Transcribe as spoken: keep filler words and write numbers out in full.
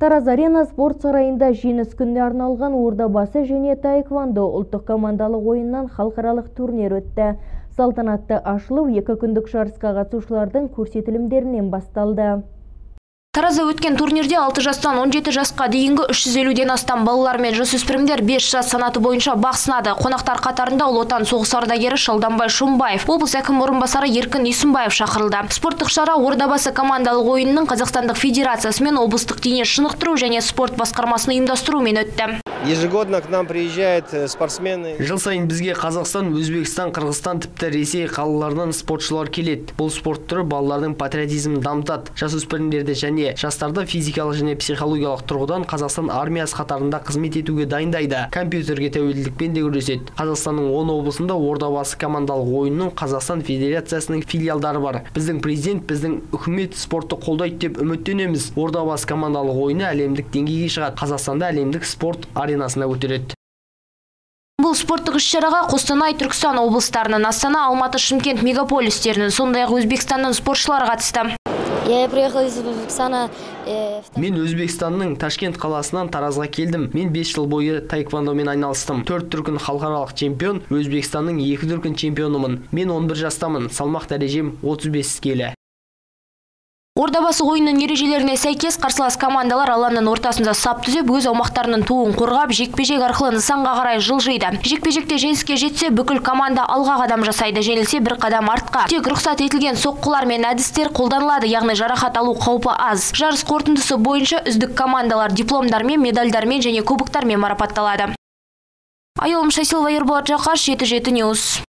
Тараз Арена спорт сарайында жеңіс күніне арналған ордабасы және таэквондо ұлттық командалық ойыннан халықаралық турнир өтті. Салтанатты ашылу екі күндік жарысқа қатысушылардың көрсетілімдерінен басталды. Таразда өткен турнирде алты жастан он жеті жасқа дейінгі үш жүз елуден астам балалар мен жасөспірімдер бес жас санаты бойынша бақ сынады. Қонақтар қатарында Ұлы Отан соғыс ардагері Шалданбай Шумбаев, облыс әкім орынбасары Еркін Исімбаев шақырылды. Спорттық шара ордабасы командалық ойынының Қазақстандық федерациясы мен облыстық дене шынықтыру және спорт басқармасының ұйымдастыруымен өтті. Ежегодно к нам приезжают спортсмены. Жыл сайын бізге Қазақстан, Өзбекстан, Қырғызстан, тіпті Ресей қалаларынан спортшылар келеді. Бұл спорт түрі балалардың патриотизмін дамытады. Жасөспірімдерді және жастарды физикалық және психологиялық тұрғыдан Қазақстан армиясы қатарында қызмет етуге дайындайды. Компьютерге тәуелділікпен де күреседі. Қазақстанның он облысында ордабасы командалық ойынның Қазақстан Федерациясының филиалдары бар. Біздің президент, біздің үкімет спортты қолдайды деп үміттенеміз. Ордабасы командалық ойыны әлемдік деңгейге шығады. Қазақстанда әлемдік спорт аренасына көтереді. Бұл спорттық іс-шараға Қостанай, Түркістан облыстарының, Астана, Алматы, Шымкент мегаполистерінің, сондай-ақ Өзбекстанның спортшылары қатысты. Я приехал из Өзбекстана. Мен Өзбекстанның Ташкент қаласынан Таразға келдім. Мен бес жыл бойы таэквондомен айналыстым. төрт дүркін халықаралық чемпион, Өзбекстанның екі дүркін чемпионымын. Мен он бір жастамын. Салмақ дәрежем отыз бес келі. Ордабасы ойынның ережелеріне сәйкес қарсылас командалар алаңның ортасында сап түзеп, өз аумақтарының туын қорғап, жекпе-жек арқылы нысанға қарай жылжиды. Жекпе-жекте жеңіске жетсе, бүкіл команда алға қадам жасайды, жеңілсе бір қадам артқа. Тек рұқсат етілген соққылар мен әдістер қолданылады, яғни жарақат алу қаупі аз. Жарыс қорытындысы бойынша үздік командалар дипломдармен, медальдармен және кубоктармен марапатталады. Айолым Шайсилова, Ерболат Жақаш, жеті жеті Ньюс.